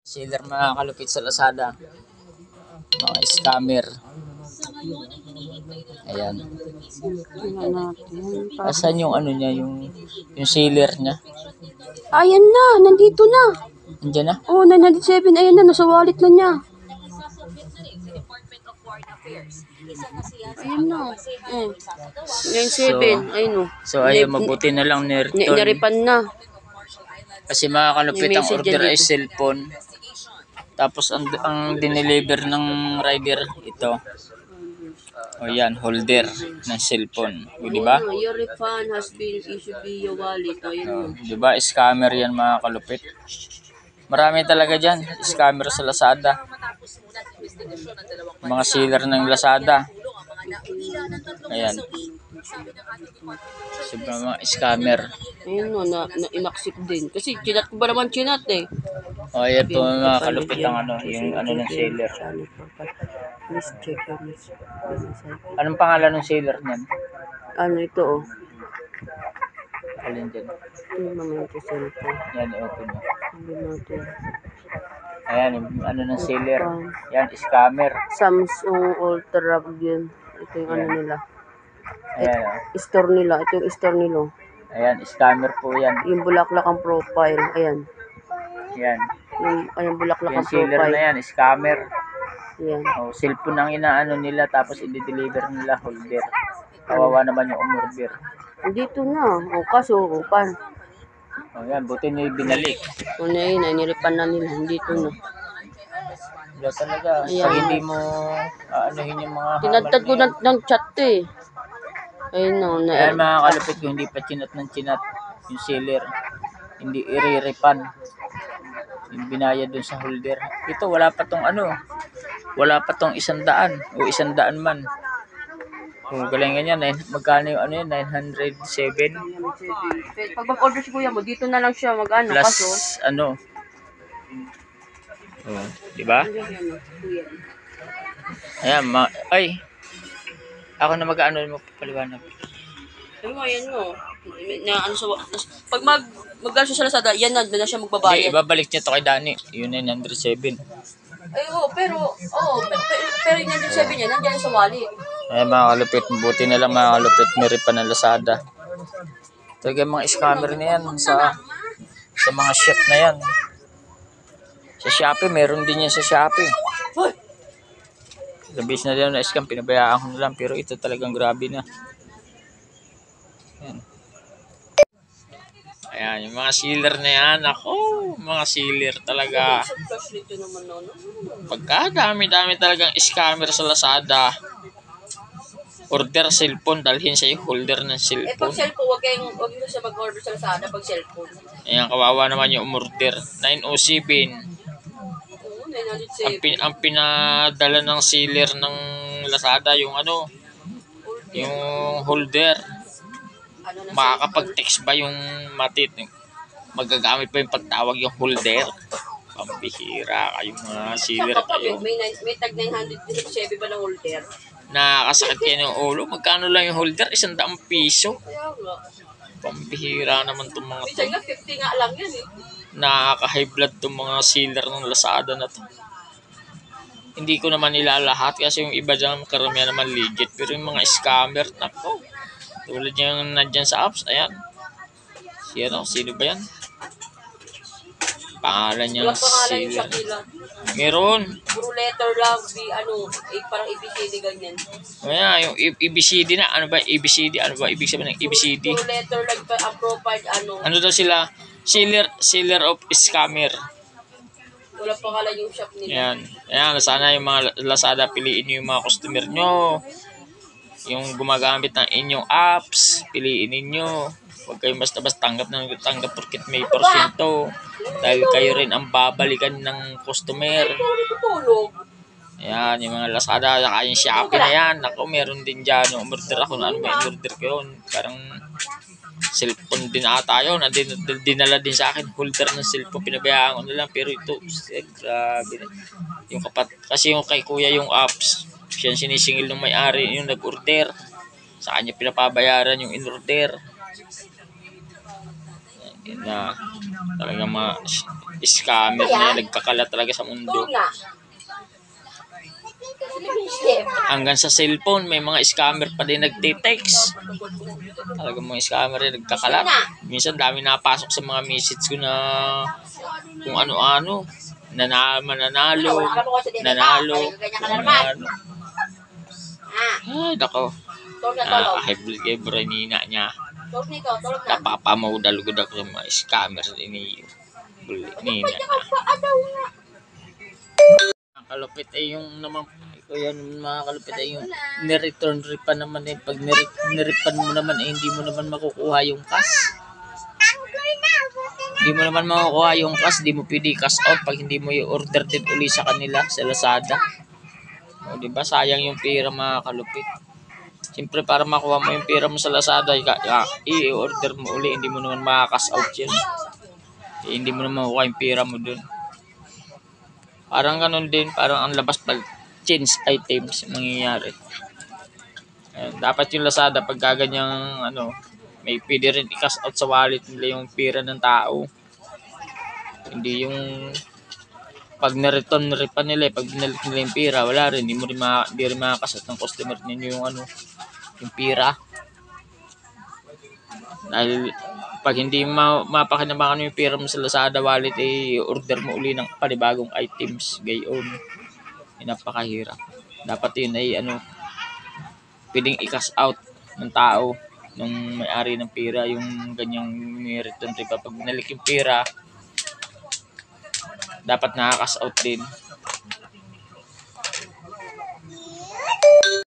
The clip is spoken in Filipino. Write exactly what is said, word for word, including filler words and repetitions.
Seller mga kalupit sa Lazada. Mga scammer. Ayan. Tingnan natin. Asan yung ano niya, yung yung seller niya? Ayan na, nandito na. Andiyan na? Oh, nine ninety-seven, ayan na, nasa wallet na niya. Ayun na. Mm. nine seven, ayun o. So ayun, mabuti na lang ni Ni Return. Naripan na. Kasi mga kalupit, May ang message order yan ay dito. cellphone. Tapos ang, ang dineliver ng rider ito. O yan, holder ng cellphone. O, di ba? Oh, your refund has been issued via wallet. Ayun O, o. di ba? Scammer yan mga kalupit. Marami talaga dyan. Scammer sa Lazada. Mga seller ng Lazada. Ayan. Sobrang mga scammer. Ayun o, na, na inaksip din. Kasi chinat ko ba naman chinat eh. O, ayan po mga kalupit ang ano, yung ano ng seller. Please check your message. Anong pangalan ng seller niyan? Ano ito o? Alin dyan? Yung momento cellphone. Yan, i-open mo. Hindi natin. Ayan, yung ano ng seller. Yan, scammer. Samsung Ultra yun. Ito yung ano nila. Ayan, o. Store nila. Ito yung store nila. Ayan, scammer po yan. Yung bulaklak ang profile. Ayan. Yan. Yung, ayan, bulaklak Yung ang seller profile. na yan, scammer. Ayan. O, cellphone ang inaano nila, tapos i-deliver nila holder. Kawawa naman yung umorder. Dito na. O kaso, o pan. O yan, buti nyo binalik. O na yun, ay niripan na nila. Dito na. Wala talaga. Ayan. Pag hindi mo aanohin yung mga Tinadtad ko ng, ng chat eh. Ayun na. na Ayan mga kalupit, kung hindi pa chinat ng chinat yung seller, hindi i-refund yung binayad dun sa holder. Ito, wala pa tong ano, wala pa tong isang daan o isang daan man. Kung galingan yan, nine, magkano yung ano yun, nine hundred seven pag mag-order si kuya mo, dito na lang siya mag-ano. plus Kaso, ano. Oh, di ba? Ayan, ma ay. Ako na mag-ano mo paliwanag. Ano mo, yan mo. Na, ano sa, pag mag, mag-ano siya sa Lazada, yan na, na siya Hindi, magbabayad. ibabalik niya to kay Dani. Yung nine hundred seven. Ay, oo, pero, oo, pero, pero yung nine seven niya, nandiyan sa wallet. Ay mga kalupit, buti na lang mga kalupit, meron pa ng Lazada. Talaga mga scammer na yan sa sa mga shop na yan. Sa Shopee, meron din yan sa Shopee. Labis na din na scam, pinabayaan ko na lang, pero ito talagang grabe na. Ayan. Ayan, yung mga sealer na yan, ako, mga sealer talaga. Pagka dami-dami talagang scammer sa Lazada, order cellphone, dalhin sa yung holder ng Eh, pag cellphone. cellphone, wag kayong, wag nyo siya mag-order sa Lazada pag cellphone. Ayan, kawawa naman yung umorder. nine oh seven. Oo, nine Ang, pin, ang pinadala ng sealer ng Lazada, yung ano, yung holder. Ano na Makakapag-text ba yung matit? Magagamit pa yung pagtawag yung holder? Pambihira kayong mga sealer kayo. May, may tag nine seven ba ng holder? Nakakasakit kayo ng ulo. Magkano lang yung holder? Isang daang piso. Kaya nga. Pambihira naman itong mga to. Minsan nga, fifty nga lang yan eh. Nakaka-high blood itong mga sealer ng Lazada na to. Hindi ko naman nilalahat kasi yung iba dyan karamihan naman legit. Pero yung mga scammer, nako. Tulad yung nandyan sa apps, ayan. Si ano, sino ba yan? Pangalan niya Walang pangalan yung sealer. Shakila. Meron. Puro letter lang, di ano, eh, parang A B C D ganyan. Ayan, yung A B C D na. Ano ba? A B C D? Ano ba? Ibig sabihin ng A B C D? Puro letter lang pa ang profile, ano. Ano daw sila? Sealer, sealer of scammer. Walang pangalan yung shop nila. Ayan. Ayan, sana yung mga Lazada, piliin nyo yung mga customer nyo. Yung gumagamit ng inyong apps, piliin ninyo. Huwag kayong basta-basta tanggap ng tanggap porkit may porsyento. Dahil kayo rin ang babalikan ng customer. Tulog. Ayan, yung mga Lazada, saka yung Shopee na yan. Ako, meron din dyan. Umorder ako na ano, may order ko yun. Parang cellphone din ata yun. Din, dinala din sa akin, holder ng cellphone. Pinabayaan ko na lang. Pero ito, eh, grabe. Yung kapat, kasi yung kay kuya yung apps, siya sinisingil ng may-ari yung nag-order. Sa kanya pinapabayaran yung in-order. Yan na. Talagang mga scammer na yan, nagkakalat talaga sa mundo. Hanggang sa cellphone, may mga scammer pa din nagte-text. Talagang mga scammer rin nagkakalat. Minsan dami napasok sa mga message ko na kung ano-ano. Nanalo, mananalo, nanalo, kung ano. Ay, nako. Nakakahibl-gibra nina niya. Napapamodal ko ako sa mga scammer ini. Nina niya. Kalupit ay yung naman ko yan mga kalupit ay yung ni-return ripan naman eh. Pag niripan mo naman eh, hindi mo naman makukuha yung cash. Hindi mo naman makukuha yung cash, hindi mo pwede cash out pag hindi mo i-order din uli sa kanila sa Lazada. O diba, sayang yung pera mga kalupit. Siyempre para makuha mo yung pera mo sa Lazada, i-order mo uli, hindi mo naman maka-cash out yan. Eh, hindi mo naman makukuha yung pera mo dun. Parang ganun din, parang ang labas pag change items mangyayari. Ayan, dapat yung Lazada pag gaganyang ano, may pwede rin i-cash out sa wallet nila yung pera ng tao. Hindi yung pag na-return na pa nila, pag binalik nila yung pera, wala rin, hindi mo rin ma, hindi rin maka-cash out ng customer ninyo yung ano, yung pera. Dahil pag hindi ma mapakinabangan yung pera mo sa Lazada wallet, eh, order mo uli ng panibagong items. Gayon. Eh, napakahirap. Dapat yun ay ano, pwedeng i-cash out ng tao, ng may-ari ng pera, yung ganyang return trip. Pag binalik yung pera, dapat nakaka-cash out din.